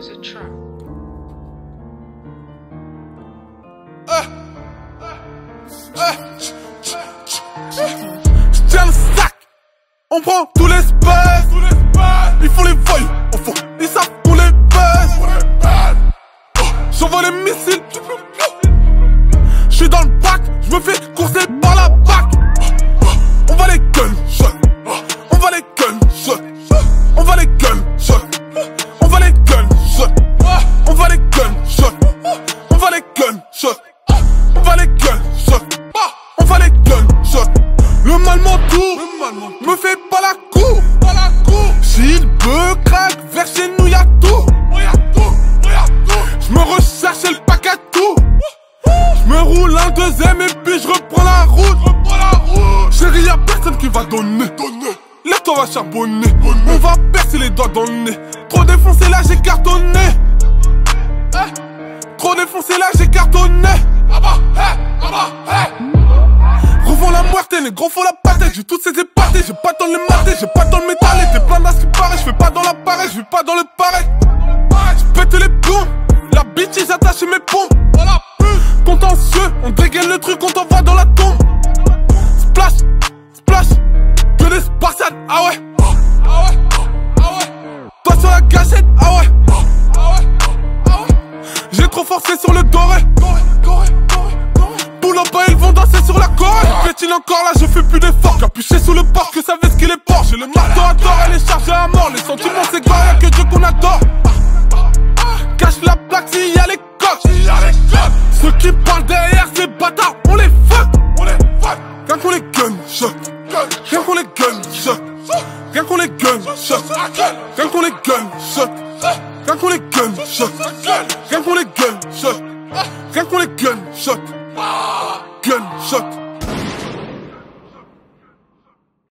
was a trap. J'tiens le sac, on prend tout l'espace. Ils font les voyous, au fond, ils savent qu'on les baisse. J'envoie les missiles, j'suis dans le bac, j'me fais courser par la bac. On va les gunshots, on va les gunshots, on va les gunshots, on va les gunshots, on va les gunshots, on va les gunshots, on va les gunshots, on va les gunshots. Le mal m'entoure, me fait pas la cour. S'il veut craque, vers chez nous y'a tout. J'me recherche et le pack à tout. J'me roule un deuxième et puis j'reprends la route. Chérie, y'a personne qui va donner. Lève-toi, va charbonner. On va percer les doigts dans le nez. Trop défoncé là, j'ai cartonné. Trop défoncé là, j'ai cartonné. Revends la moitié, les gros faut la pâtée. J'ai toutes ces épartés, j'ai pas dans le maté, j'ai pas dans le métal. T'es plein d'as qui paraît, j'fais pas dans l'appareil, j'vis pas dans le pareil. J'pète les plombs, la bitch j'attache mes pompes. Contentieux, on dégaine le truc, on t'envoie dans la tombe. Splash, splash, que des spartiates, ah ouais. Toi sur la gâchette, ah ouais. J'ai trop forcé sur le doré. Boule en bas, ils vont danser sur la corde. Pétine encore là, je fais plus d'efforts. Capuché sous le port, que savait ce qu'il est port. J'ai le marteau à tort, elle est chargée à mort. Les sentiments s'égarent, y'a que Dieu qu'on adore. Cache la plaque s'il y a les coques. Ceux qui parlent derrière ces bâtards, on les fuck. Rien qu'on les gunshot, rien qu'on les gunshot, rien qu'on les gunshot, rien qu'on les gunshot, rien qu'on les gunshot, rien qu'on les gunshot, rien qu'on les gunshot, gunshot.